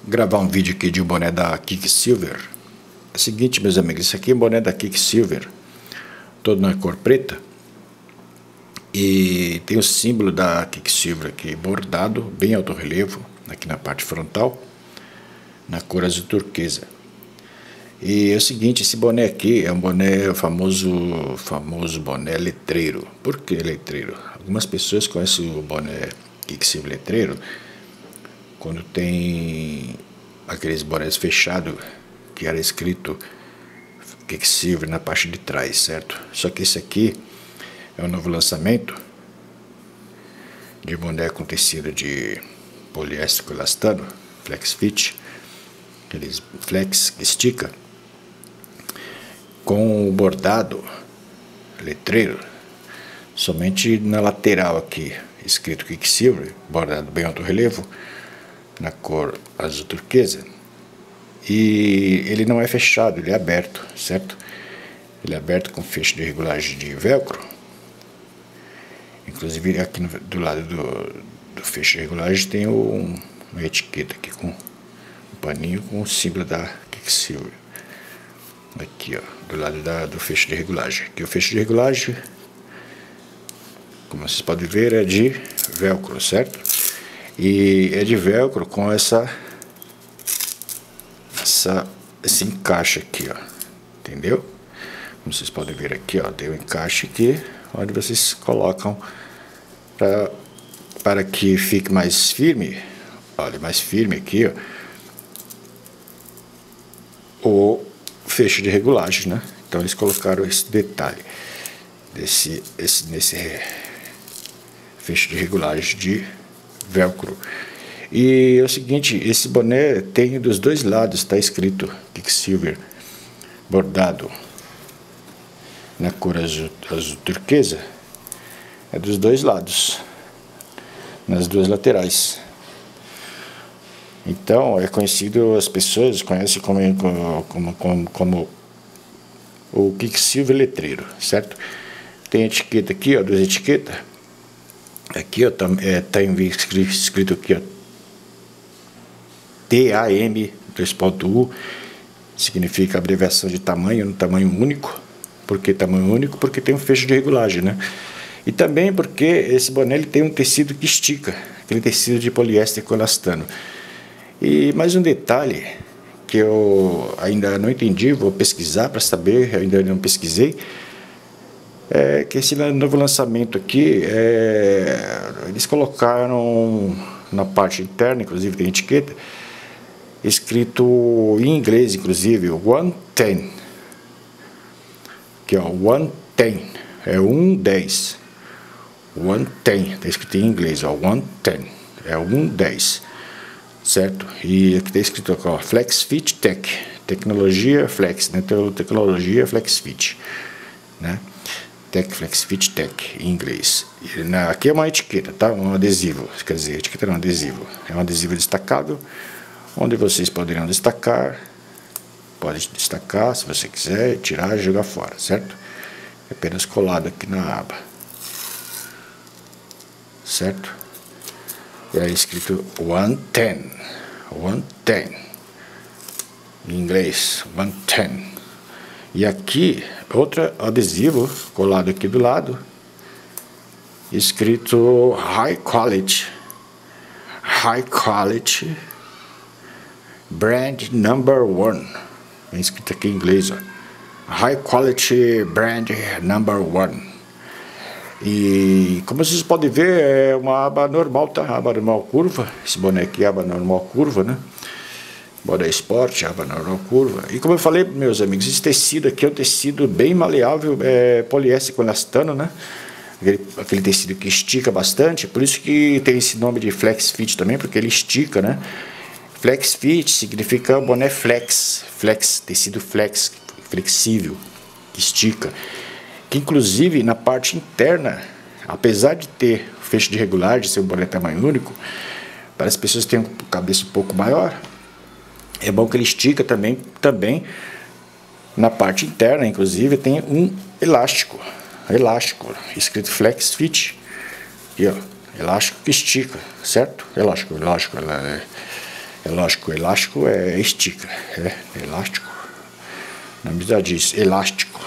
gravar um vídeo aqui de um boné da Quicksilver. É o seguinte, meus amigos, esse aqui é um boné da Quicksilver, todo na cor preta, e tem o símbolo da Quicksilver aqui bordado, bem alto relevo, aqui na parte frontal, na cor azul turquesa. E é o seguinte, esse boné aqui é um boné, famoso boné letreiro. Por que letreiro? Algumas pessoas conhecem o boné Quicksilver letreiro quando tem aqueles bonés fechados que era escrito Quicksilver na parte de trás, certo? Só que esse aqui é um novo lançamento de boné com tecido de poliéster com elastano, flex fit, aqueles flex que estica, com o bordado letreiro somente na lateral aqui, escrito Quicksilver, bordado bem alto relevo, na cor azul turquesa. E ele não é fechado, ele é aberto, certo? Ele é aberto com feixe de regulagem de velcro. Inclusive aqui do lado do feixe de regulagem tem uma etiqueta aqui com um paninho com o símbolo da Quicksilver. Aqui, ó, do lado do feixe de regulagem. Aqui o feixe de regulagem, como vocês podem ver, é de velcro, certo? E é de velcro com esse encaixe aqui, ó, entendeu? Como vocês podem ver aqui, ó, tem um encaixe aqui onde vocês colocam para que fique mais firme. Olha, mais firme aqui, ó, o feixe de regulagem, né? Então eles colocaram esse detalhe nesse feixe de regulagem de velcro. E é o seguinte, esse boné tem dos dois lados, está escrito Quicksilver bordado na cor azul turquesa, é dos dois lados, nas duas laterais. Então é conhecido, as pessoas conhecem como o Quicksilver letreiro, certo? Tem etiqueta aqui, ó, duas etiquetas. Aqui, ó, tá escrito aqui, ó, TAM 2.U, significa abreviação de tamanho, no tamanho único. Por que tamanho único? Porque tem um feixe de regulagem, né? E também porque esse boné ele tem um tecido que estica, aquele tecido de poliéster com elastano. E mais um detalhe que eu ainda não entendi, vou pesquisar para saber, ainda não pesquisei, é que esse novo lançamento aqui, eles colocaram na parte interna, inclusive tem etiqueta, escrito em inglês, inclusive, 110, que é 110, é 110, 110, está escrito em inglês, ó, 110, é 110, certo? E aqui está escrito aqui, ó, Flex Fit Tech, tecnologia Flex, né? Tecnologia Flex Fit, né? Tech Flex Fit Tech, em inglês. Aqui é uma etiqueta, tá? Um adesivo, quer dizer, etiqueta não, adesivo. É um adesivo destacável, onde vocês poderiam destacar, pode destacar se você quiser, tirar e jogar fora, certo? É apenas colado aqui na aba, certo? E aí escrito 110, 110, em inglês, 110. E aqui, outro adesivo colado aqui do lado, escrito High Quality Brand Number 1. É escrito aqui em inglês, ó. High Quality Brand Number 1. E como vocês podem ver, é uma aba normal, tá? Aba normal curva. Esse boné aqui é aba normal curva, né? Boné Sport, aba normal curva. E como eu falei, meus amigos, esse tecido aqui é um tecido bem maleável, é poliéster com elastano, né? Aquele tecido que estica bastante, por isso que tem esse nome de Flex Fit também, porque ele estica, né? Flex Fit significa boné flex, tecido flex, flexível, que estica. Que inclusive na parte interna, apesar de ter feixe de regulagem, de ser um boné tamanho único, para as pessoas que têm uma cabeça um pouco maior, é bom que ele estica também na parte interna, inclusive tem um elástico, escrito Flex Fit, aqui, ó, elástico que estica, certo? Elástico, É lógico, elástico é estica, elástico. Na medida diz elástico.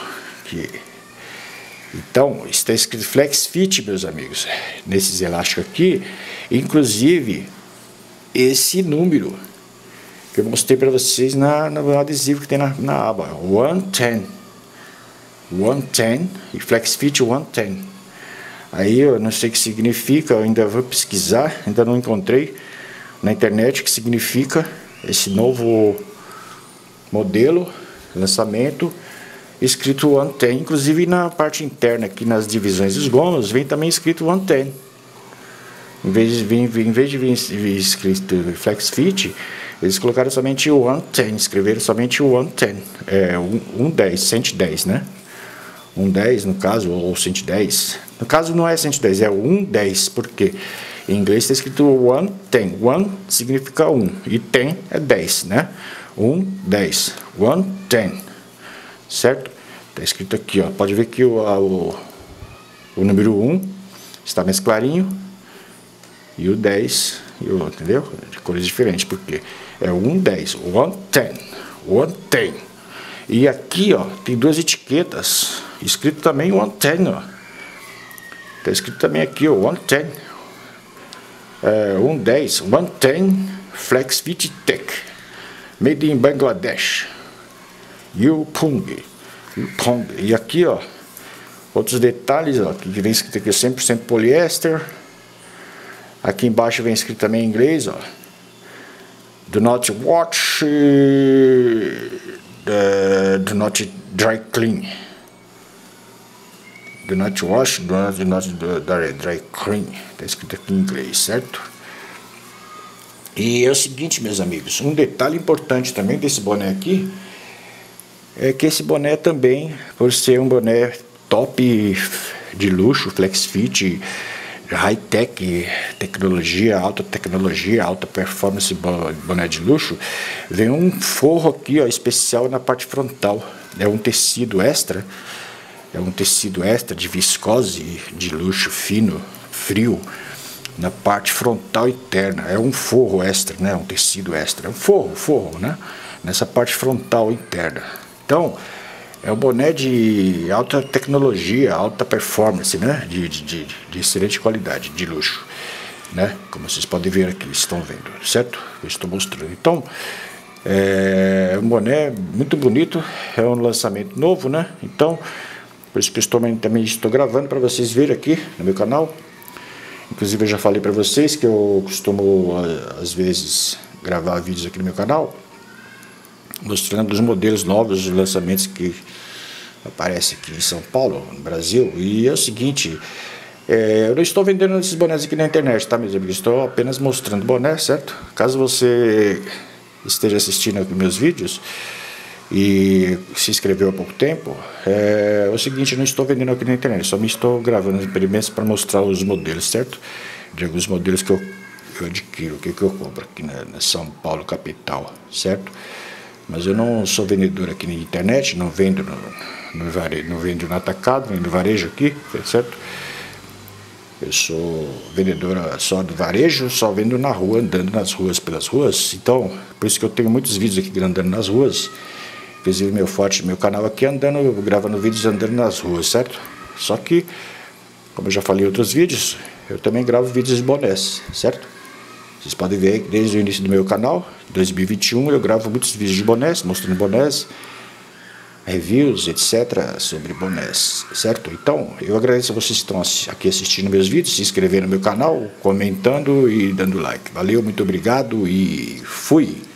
Então, está escrito Flex Fit, meus amigos, nesses elásticos aqui, inclusive esse número que eu mostrei para vocês no adesivo que tem na aba, 110, 110 e Flex Fit 110. Aí eu não sei o que significa, eu ainda vou pesquisar, ainda não encontrei na internet o que significa esse novo modelo, lançamento, escrito 110, inclusive na parte interna aqui nas divisões dos gomos vem também escrito 110. Em vez de vir escrito Flex Fit, eles colocaram somente o 110, escreveram somente o 110, 110, 110, né? 110 no caso, ou 110. No caso não é 110, é 110, porque em inglês está escrito 110. 1 significa 1 e 10 é 10, né? 110, 110, certo? Está escrito aqui, ó. Pode ver que o número 1 está mais clarinho e o 10, entendeu? De cores diferentes, porque é 110, 110, 110. E aqui, ó, tem duas etiquetas, escrito também 110, ó. Está escrito também aqui, ó, 110. 110, 110 Flex Fit Tech, made in Bangladesh, Yupong. E aqui, ó, outros detalhes, ó, que vem escrito aqui 100% poliéster. Aqui embaixo vem escrito também em inglês, ó, do not wash, do not dry clean. Do not wash, do not dry clean. Está escrito aqui em inglês, certo? E é o seguinte, meus amigos, um detalhe importante também desse boné aqui é que esse boné também, por ser um boné top de luxo, flex fit, high-tech, tecnologia, alta performance, boné de luxo, vem um forro aqui, ó, especial na parte frontal. É um tecido extra. É um tecido extra de viscose, de luxo fino, frio, na parte frontal interna. É um forro extra, né? Um tecido extra. É um forro, né? Nessa parte frontal interna. Então, é um boné de alta tecnologia, alta performance, né? De excelente qualidade, de luxo, né? Como vocês podem ver aqui, estão vendo, certo? Eu estou mostrando. Então, é um boné muito bonito, é um lançamento novo, né? Então, por isso que eu também estou gravando para vocês verem aqui no meu canal. Inclusive eu já falei para vocês que eu costumo às vezes gravar vídeos aqui no meu canal mostrando os modelos novos, os lançamentos que aparecem aqui em São Paulo, no Brasil. E é o seguinte, eu não estou vendendo esses bonés aqui na internet, tá, meus amigos? Estou apenas mostrando boné, certo? Caso você esteja assistindo aqui meus vídeos e se inscreveu há pouco tempo, é o seguinte, eu não estou vendendo aqui na internet, só me estou gravando experimentos para mostrar os modelos, certo? De alguns modelos que eu adquiro, que eu compro aqui na São Paulo capital, certo? Mas eu não sou vendedor aqui na internet, não vendo não vendo no atacado, nem no varejo aqui, certo? Eu sou vendedora só do varejo, só vendo na rua, andando nas ruas, pelas ruas. Então, por isso que eu tenho muitos vídeos aqui andando nas ruas. Inclusive meu canal aqui gravando vídeos andando nas ruas, certo? Só que, como eu já falei em outros vídeos, eu também gravo vídeos de bonés, certo? Vocês podem ver aí que desde o início do meu canal, 2021, eu gravo muitos vídeos de bonés, mostrando bonés, reviews, etc. sobre bonés, certo? Então, eu agradeço a vocês que estão aqui assistindo meus vídeos, se inscrevendo no meu canal, comentando e dando like. Valeu, muito obrigado e fui!